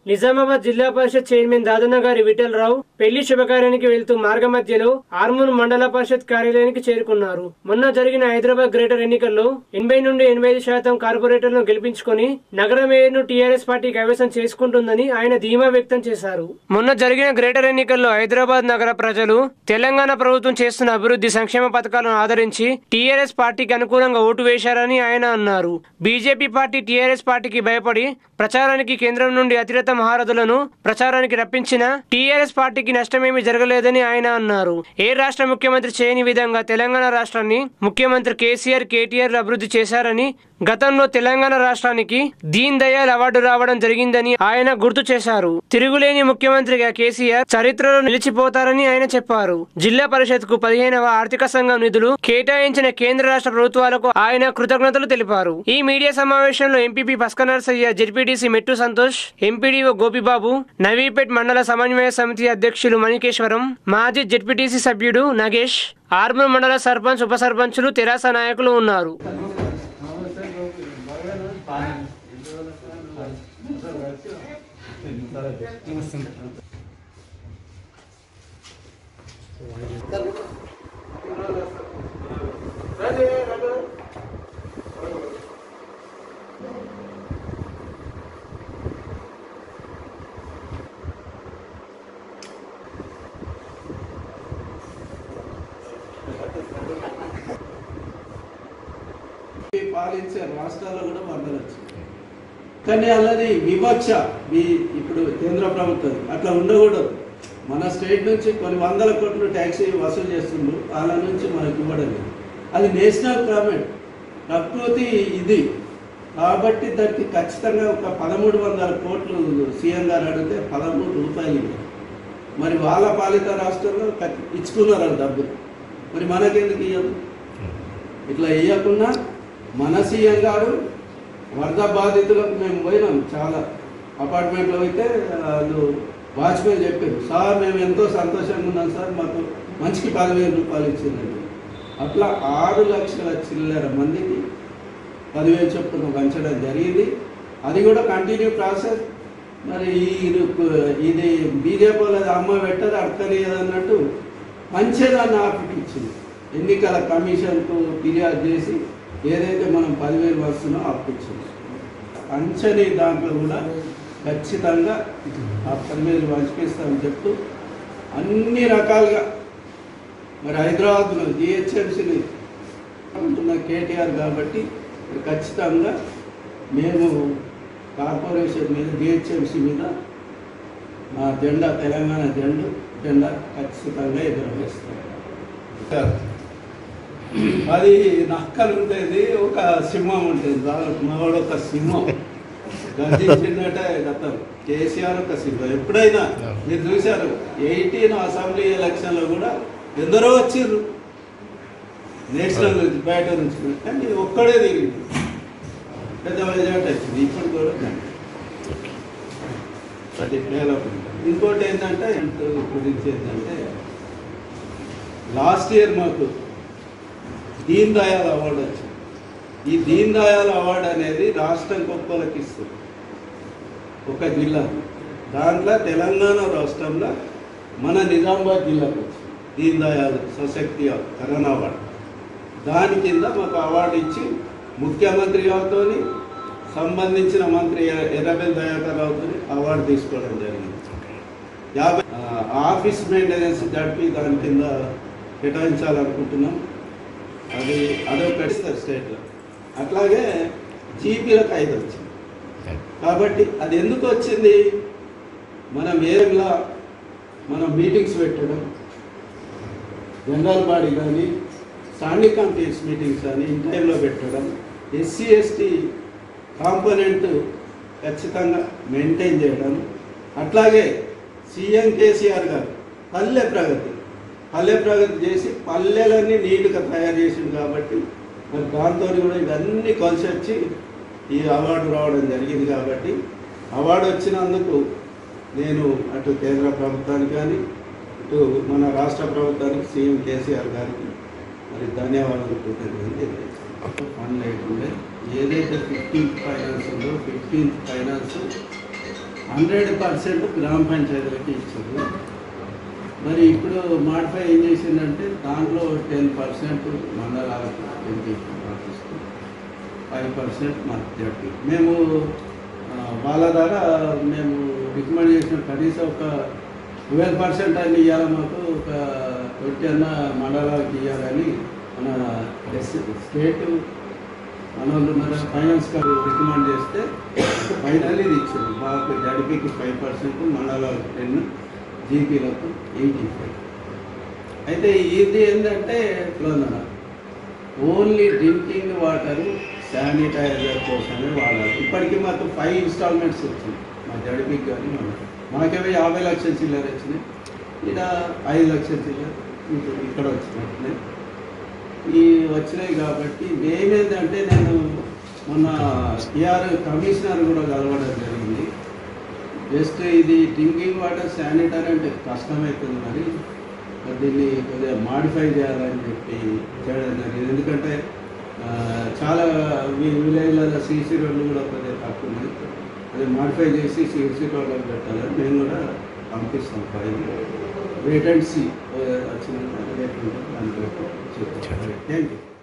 నిజామాబాద్ జిల్లా పరిషత్ చైర్మన్ దాదన్న గారి విఠలరావు పెళ్లి శుభకార్యానికి వెళ్తూ మార్గ మధ్యలో ఆర్మూర్ మండల పరిషత్ కార్యాలయానికి చేరుకున్నారు. మొన్న జరిగిన హైదరాబాద్ గ్రేటర్ ఎన్నికల్లో 80 నుండి 85% కార్పొరేటర్లను గెలిపించుకొని నగర మేయర్ను టీఆర్ఎస్ పార్టీ కైవసం చేసుకుంటుందని ఆయన ధీమా వ్యక్తం చేశారు. మొన్న జరిగిన గ్రేటర్ ఎన్నికల్లో హైదరాబాద్ నగర ప్రజలు తెలంగాణ ప్రభుత్వం చేస్తున్న అభివృద్ధి సంక్షేమ పథకాలను ఆదరించి టీఆర్ఎస్ పార్టీకి అనుకూలంగా ఓటు వేశారని ఆయన అన్నారు. బీజేపీ పార్టీ టీఆర్ఎస్ పార్టీకి భయపడి ప్రచారానికి కేంద్రం నుండి అతిరథ మహారథులను ప్రచారానికి రప్పించిన టీఆర్ఎస్ పార్టీకి నష్టమేమీ జరగలేదని ఆయన అన్నారు. ఏ రాష్ట్ర ముఖ్యమంత్రి చేయని విధంగా తెలంగాణ రాష్ట్రాన్ని ముఖ్యమంత్రి కేసీఆర్, కేటీఆర్ అభివృద్ధి చేశారని, గతంలో తెలంగాణ రాష్ట్రానికి దీన్ దయాళ్ అవార్డు రావడం జరిగిందని ఆయన గుర్తు చేశారు. తిరుగులేని ముఖ్యమంత్రిగా కేసీఆర్ చరిత్రలో నిలిచిపోతారని ఆయన చెప్పారు. జిల్లా పరిషత్ కు 15వ ఆర్థిక సంఘం నిధులు కేటాయించిన కేంద్ర రాష్ట్ర ప్రభుత్వాలకు ఆయన కృతజ్ఞతలు తెలిపారు. ఈ మీడియా సమావేశంలో ఎంపీపీ పస్కనర్సయ్య, జెడ్పీటీసీ మెట్టు సంతోష్, ఎంపీడీఓ గోపిబాబు, నవీపేట్ మండల సమన్వయ సమితి అధ్యక్షులు మణికేశ్వరం, మాజీ జెడ్పీటీసీ సభ్యుడు నగేష్, ఆర్మూర్ మండల సర్పంచ్, ఉప సర్పంచులు, తెరాస నాయకులు ఉన్నారు. పాలించే రాష్ట్రాల్లో కూడా వరదలు వచ్చింది. కానీ అలాది వివక్ష ఇప్పుడు కేంద్ర ప్రభుత్వం అట్లా ఉండకూడదు. మన స్టేట్ నుంచి కొన్ని వందల కోట్లు ట్యాక్సీ వసూలు చేస్తుండ్రు, వాళ్ళ నుంచి మనకు ఇవ్వడం లేదు. అది నేషనల్ గవర్నమెంట్ ప్రకృతి ఇది కాబట్టి దానికి ఖచ్చితంగా ఒక 1300 కోట్లు సీఎం గారు అడిగితే 13 రూపాయలు మరి వాళ్ళ పాలిత రాష్ట్రంలో ఇచ్చుకున్నారు డబ్బులు. మరి మనకెందుకు ఇవ్వదు? ఇట్లా ఇవ్వకుండా మన సీఎం గారు వరద బాధితులకు మేము పోయినాం, చాలా అపార్ట్మెంట్లో అయితే వాళ్ళు వాచ్మెన్ చెప్పారు, సార్ మేము ఎంతో సంతోషంగా ఉన్నాం సార్, మాకు మంచికి 10,000 రూపాయలు ఇచ్చిందండి. అట్లా 6 లక్షల చిల్లర మందికి 10,000 చొప్పున పంచడం జరిగింది. అది కూడా కంటిన్యూ ప్రాసెస్. మరి ఇది బీజేపీ వాళ్ళది అమ్మ పెట్టదు అడకలేదు అన్నట్టు పంచేదాన్ని ఆపిచ్చింది. ఎన్నికల కమిషన్కు ఫిర్యాదు చేసి ఏదైతే మనం 10,000 వస్తున్నా అప్పించింది. పంచని దాంట్లో కూడా ఖచ్చితంగా ఆ 10,000 పంచిపిస్తామని చెప్తూ అన్ని రకాలుగా మరి హైదరాబాద్లో జిహెచ్ఎంసీని ఉంటున్న కేటీఆర్ కాబట్టి ఖచ్చితంగా మేము కార్పొరేషన్ మీద, జిహెచ్ఎంసీ మీద మా జెండా, తెలంగాణ జెండా ఖచ్చితంగా ఎగురవేస్తాం. అది నక్కలు ఉంటుంది, ఒక సింహం ఉంటుంది, మావాడు ఒక సింహం గర్జించిందంటే గతం కేసీఆర్ ఒక సింహం. ఎప్పుడైనా మీరు చూశారు 18 అసెంబ్లీ ఎలక్షన్లో కూడా ఎందరో వచ్చిర్రు నేషనల్ నుంచి, బయట నుంచి, కానీ ఒక్కడే తిరిగింది, పెద్ద మెజార్టీ వచ్చింది. ఇప్పుడు కూడా 10 డెవలప్మెంట్. ఇంకోటి ఏంటంటే గురించి ఏంటంటే లాస్ట్ ఇయర్ మాకు దీన్ దయాళ్ అవార్డు వచ్చింది. ఈ దీన్ దయాళ్ అవార్డు అనేది రాష్ట్రం గొప్పలకి ఇస్తుంది, ఒక జిల్లా. దాంట్లో తెలంగాణ రాష్ట్రంలో మన నిజామాబాద్ జిల్లాకు వచ్చింది దీన్ దయాళ్ సశక్తి కరోనా అవార్డు. దాని కింద మాకు అవార్డు ఇచ్చి ముఖ్యమంత్రి గారితో సంబంధించిన మంత్రి ఎర్రబెల్లి దయాకర్ రావుతో అవార్డు తీసుకోవడం జరిగింది. 50 ఆఫీస్ మెయింటెనెన్స్ జరిపి దాని కింద కేటాయించాలనుకుంటున్నాం. అదొక స్టేట్లో. అట్లాగే జీపీలకు 5 వచ్చింది. కాబట్టి అది ఎందుకు వచ్చింది? మనం ఏరియాలో మనం మీటింగ్స్ పెట్టడం, జనరల్ బాడీ కానీ స్టాండింగ్ కమిటీస్ మీటింగ్స్ కానీ ఇన్ టైంలో పెట్టడం, ఎస్సీ ఎస్టీ కాంపోనెంట్ ఖచ్చితంగా మెయింటైన్ చేయడం. అట్లాగే సీఎం కేసీఆర్ గారు పల్లె ప్రగతి చేసి పల్లెలన్నీ నీట్గా తయారు చేసింది. కాబట్టి మరి దాంతో కూడా ఇవన్నీ కలిసి వచ్చి ఈ అవార్డు రావడం జరిగింది. కాబట్టి అవార్డు వచ్చినందుకు నేను అటు కేంద్ర ప్రభుత్వానికి కానీ ఇటు మన రాష్ట్ర ప్రభుత్వానికి, సీఎం కేసీఆర్ గారికి మరి ధన్యవాదాలు ఫండ్ లేకుండే ఏదైతే 15th ఫైనాన్స్ ఉందో 15th ఫైనాన్స్ 100% గ్రామ పంచాయతీలకి ఇచ్చారు. మరి ఇప్పుడు మాడిఫై ఏం చేసిందంటే దాంట్లో 10% మండలాలకు పంపిస్తూ 5% మాకు జడ్పీ. మేము వాళ్ళ ద్వారా మేము రికమెండ్ చేసిన కనీసం ఒక 12% అని ఇవ్వాలి, మాకు ఒక 20 అన్న మండలాలకు ఇవ్వాలని మన స్టేట్ మన వాళ్ళు ఫైనాన్స్ గారు రికమెండ్ చేస్తే ఫైనల్ ఇది ఇచ్చారు. మాకు జడ్పీకి 5%, మండలాలకు 10, జీపీలకు 85. అయితే ఇది ఏంటంటే ఓన్లీ డ్రింకింగ్ వాటర్ శానిటైజర్ కోసమే వాడాలి. ఇప్పటికీ మాకు 5 ఇన్స్టాల్మెంట్స్ వచ్చింది మా జడ్పీకి. కానీ మాకేమో 50 లక్షల చిల్లర వచ్చినాయి, ఇలా 5 లక్షల చిల్లర ఇక్కడ వచ్చినట్టున్నాయి. ఈ వచ్చినాయి కాబట్టి మేమేంటంటే నేను మొన్న టీఆర్ కమిషనర్ కూడా కలవడం జరిగింది. జస్ట్ ఇది డ్రింకింగ్ వాటర్ శానిటరీ అంటే కష్టమవుతుంది, మరి దీన్ని కొద్దిగా మాడిఫై చేయాలని చెప్పి చేయడం జరిగింది. ఎందుకంటే చాలా విలేజ్లలో సీసీ రోడ్లు కూడా కొద్దిగా తక్కువ ఉన్నాయి, అదే మాడిఫై చేసి సీసీ రోడ్లకు పెట్టాలని మేము కూడా పంపిస్తాం. వెయిట్ అండ్ సీ వచ్చినాక రేపు దానికి థ్యాంక్ యూ.